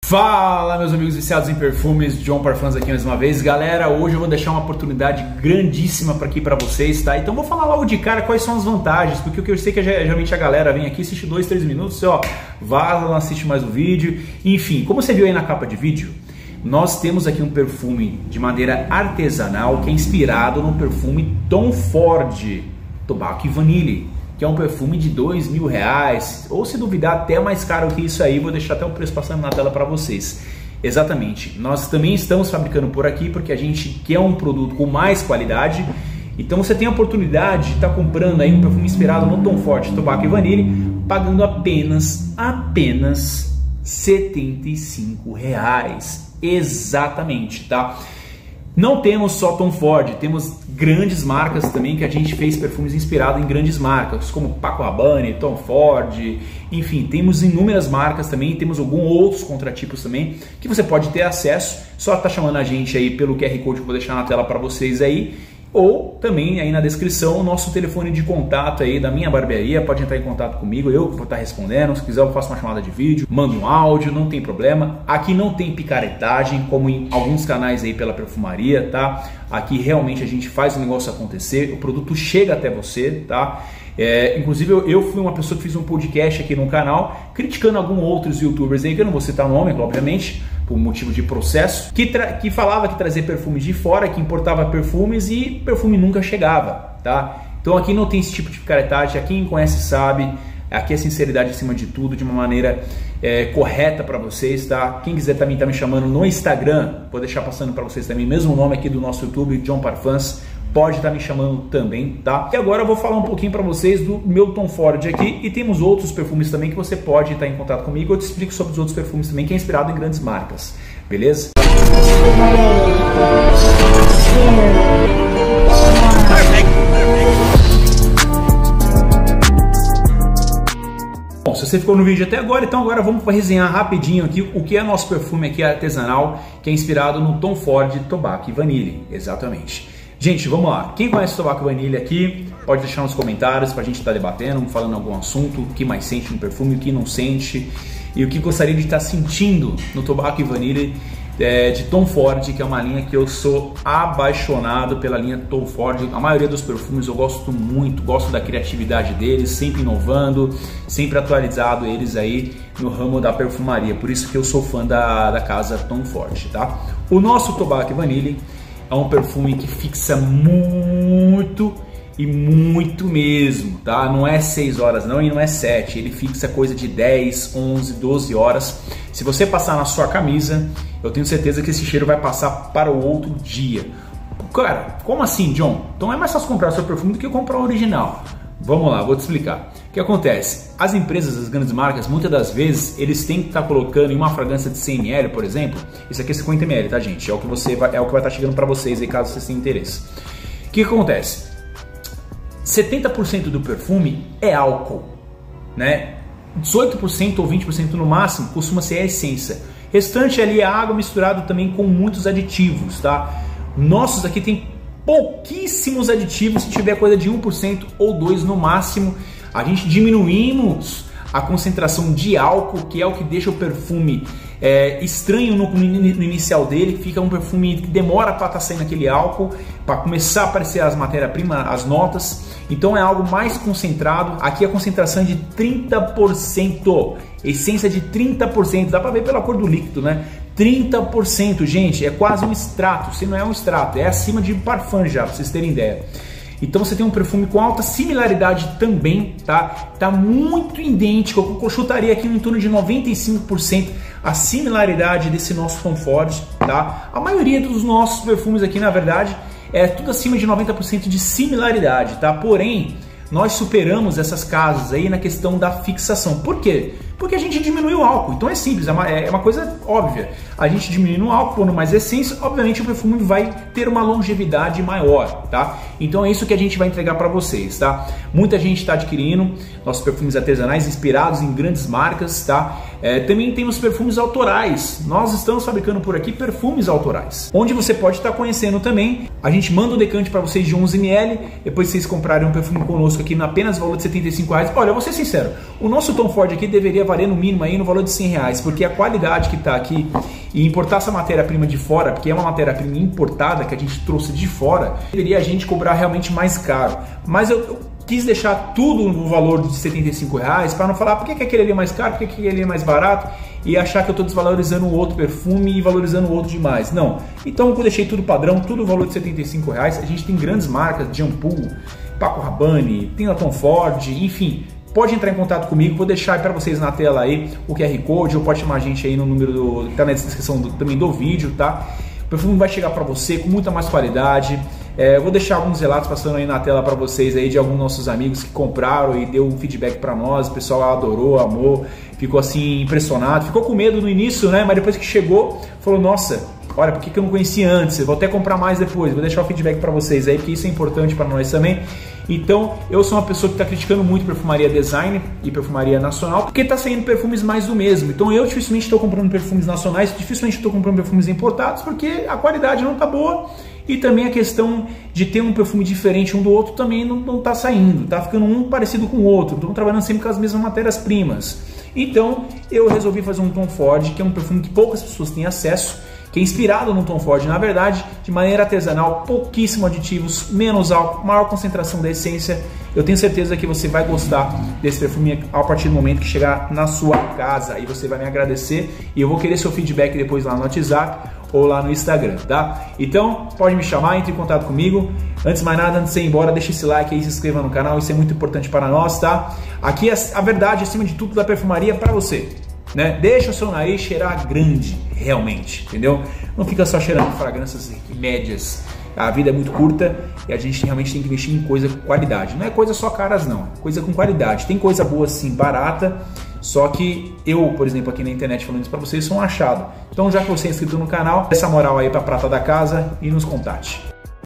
Fala, meus amigos viciados em perfumes, John Parfums aqui mais uma vez. Galera, hoje eu vou deixar uma oportunidade grandíssima para vocês, tá? Então vou falar logo de cara quais são as vantagens, porque o que eu sei que geralmente a galera vem aqui, assiste 2, 3 minutos, ó, vaza, não assiste mais o vídeo. Enfim, como você viu aí na capa de vídeo, nós temos aqui um perfume de madeira artesanal que é inspirado no perfume Tom Ford Tobacco e Vanille, que é um perfume de R$2.000, ou se duvidar até mais caro que isso aí, vou deixar até o preço passando na tela para vocês. Exatamente, nós também estamos fabricando por aqui porque a gente quer um produto com mais qualidade, então você tem a oportunidade de estar comprando aí um perfume inspirado no Tom Ford Tobacco e Vanille, pagando apenas R$75, exatamente, tá? Não temos só Tom Ford, temos grandes marcas também que a gente fez perfumes inspirados em grandes marcas, como Paco Rabanne, Tom Ford, enfim, temos inúmeras marcas também, temos alguns outros contratipos também que você pode ter acesso, só tá chamando a gente aí pelo QR Code que eu vou deixar na tela para vocês aí, ou também aí na descrição o nosso telefone de contato aí da minha barbearia, pode entrar em contato comigo, eu que vou estar respondendo, se quiser eu faço uma chamada de vídeo, mando um áudio, não tem problema. Aqui não tem picaretagem como em alguns canais aí pela perfumaria, tá? Aqui realmente a gente faz o negócio acontecer, o produto chega até você, tá? Inclusive eu fui uma pessoa que fiz um podcast aqui no canal criticando alguns outros youtubers aí, que eu não vou citar nome, obviamente, por motivo de processo, que falava que trazia perfumes de fora, que importava perfumes e perfume nunca chegava, tá? Então aqui não tem esse tipo de picaretagem, quem conhece sabe, aqui é sinceridade acima de tudo, de uma maneira correta para vocês, tá? Quem quiser também tá me chamando no Instagram, vou deixar passando para vocês também, mesmo nome aqui do nosso YouTube, John Parfums, pode estar me chamando também, tá? E agora eu vou falar um pouquinho para vocês do meu Tom Ford aqui, e temos outros perfumes também que você pode estar em contato comigo, eu te explico sobre os outros perfumes também, que é inspirado em grandes marcas, beleza? Bom, se você ficou no vídeo até agora, então agora vamos resenhar rapidinho aqui o que é nosso perfume aqui artesanal, que é inspirado no Tom Ford Tobacco e Vanille, exatamente. Gente, vamos lá. Quem conhece Tobacco e Vanille aqui, pode deixar nos comentários pra gente estar debatendo, falando algum assunto, o que mais sente no perfume, o que não sente e o que gostaria de estar sentindo no Tobacco e Vanille de Tom Ford, que é uma linha que eu sou apaixonado pela linha Tom Ford. A maioria dos perfumes eu gosto muito, gosto da criatividade deles, sempre inovando, sempre atualizado eles aí no ramo da perfumaria. Por isso que eu sou fã da casa Tom Ford, tá? O nosso Tobacco e Vanille é um perfume que fixa muito e muito mesmo, tá? Não é 6 horas não e não é 7, ele fixa coisa de 10, 11, 12 horas. Se você passar na sua camisa, eu tenho certeza que esse cheiro vai passar para o outro dia. Cara, como assim, John? Então é mais fácil comprar o seu perfume do que comprar o original. Vamos lá, vou te explicar. O que acontece? As empresas, as grandes marcas, muitas das vezes, eles têm que estar colocando em uma fragrância de 100 ml, por exemplo. Isso aqui é 50 ml, tá, gente? É o que vai estar chegando para vocês aí, caso vocês tenham interesse. O que acontece? 70% do perfume é álcool, né? 18% ou 20% no máximo costuma ser a essência. Restante ali é água misturado também com muitos aditivos, tá? Nossos aqui tem pouquíssimos aditivos, se tiver coisa de 1% ou 2% no máximo. A gente diminuímos a concentração de álcool, que é o que deixa o perfume estranho no inicial dele, fica um perfume que demora para estar saindo aquele álcool, para começar a aparecer as matérias-primas, as notas, então é algo mais concentrado. Aqui a concentração é de 30%, essência de 30%, dá para ver pela cor do líquido, né? 30%, gente, é quase um extrato, se não é um extrato, é acima de parfum já, para vocês terem ideia. Então você tem um perfume com alta similaridade também, tá? Tá muito idêntico, eu chutaria aqui em torno de 95% a similaridade desse nosso Tom Ford, tá? A maioria dos nossos perfumes aqui, na verdade, é tudo acima de 90% de similaridade, tá? Porém, nós superamos essas casas aí na questão da fixação. Por quê? Porque a gente diminui o álcool. Então é simples, é uma coisa óbvia. A gente diminui o álcool, pondo mais essência, obviamente o perfume vai ter uma longevidade maior, tá? Então é isso que a gente vai entregar para vocês, tá? Muita gente está adquirindo nossos perfumes artesanais inspirados em grandes marcas, tá? Também temos perfumes autorais. Nós estamos fabricando por aqui perfumes autorais, onde você pode estar conhecendo também. A gente manda um decante para vocês de 11 ml, depois vocês comprarem um perfume conosco aqui no apenas valor de R$75. Olha, eu vou ser sincero, o nosso Tom Ford aqui deveria levaria no mínimo aí no valor de R$100, porque a qualidade que está aqui e importar essa matéria-prima de fora, porque é uma matéria-prima importada que a gente trouxe de fora, deveria a gente cobrar realmente mais caro. Mas eu quis deixar tudo no valor de R$75 para não falar por que aquele ali é mais caro, por que aquele ali é mais barato e achar que eu estou desvalorizando o outro perfume e valorizando o outro demais. Não. Então eu deixei tudo padrão, tudo no valor de R$75. A gente tem grandes marcas de shampoo, Paco Rabanne, tem a Tom Ford, enfim. Pode entrar em contato comigo, vou deixar para vocês na tela aí o QR Code, ou pode chamar a gente aí no número que tá na descrição também do vídeo, tá? O perfume vai chegar para você com muita mais qualidade. Vou deixar alguns relatos passando aí na tela para vocês aí de alguns nossos amigos que compraram e deu um feedback para nós. O pessoal adorou, amou, ficou assim impressionado, ficou com medo no início, né? Mas depois que chegou, falou: nossa, olha, por que eu não conhecia antes? Eu vou até comprar mais depois. Vou deixar o feedback para vocês aí, porque isso é importante para nós também. Então, eu sou uma pessoa que está criticando muito perfumaria design e perfumaria nacional, porque está saindo perfumes mais do mesmo. Então, eu dificilmente estou comprando perfumes nacionais, dificilmente estou comprando perfumes importados, porque a qualidade não está boa. E também a questão de ter um perfume diferente um do outro também não está saindo, está ficando um parecido com o outro, estamos trabalhando sempre com as mesmas matérias-primas. Então eu resolvi fazer um Tom Ford, que é um perfume que poucas pessoas têm acesso, que é inspirado no Tom Ford, na verdade, de maneira artesanal, pouquíssimos aditivos, menos álcool, maior concentração da essência. Eu tenho certeza que você vai gostar desse perfume a partir do momento que chegar na sua casa, e você vai me agradecer, e eu vou querer seu feedback depois lá no WhatsApp ou lá no Instagram, tá? Então, pode me chamar, entre em contato comigo. Antes de mais nada, antes de você ir embora, deixa esse like aí, se inscreva no canal, isso é muito importante para nós, tá? Aqui a verdade, acima de tudo, da perfumaria para você, né? Deixa o seu nariz cheirar grande, realmente, entendeu? Não fica só cheirando fragrâncias médias. A vida é muito curta e a gente realmente tem que investir em coisa com qualidade. Não é coisa só caras, não. Coisa com qualidade. Tem coisa boa assim, barata, só que eu, por exemplo, aqui na internet falando isso pra vocês, sou um achado. Então, já que você é inscrito no canal, dê essa moral aí pra prata da casa e nos contate.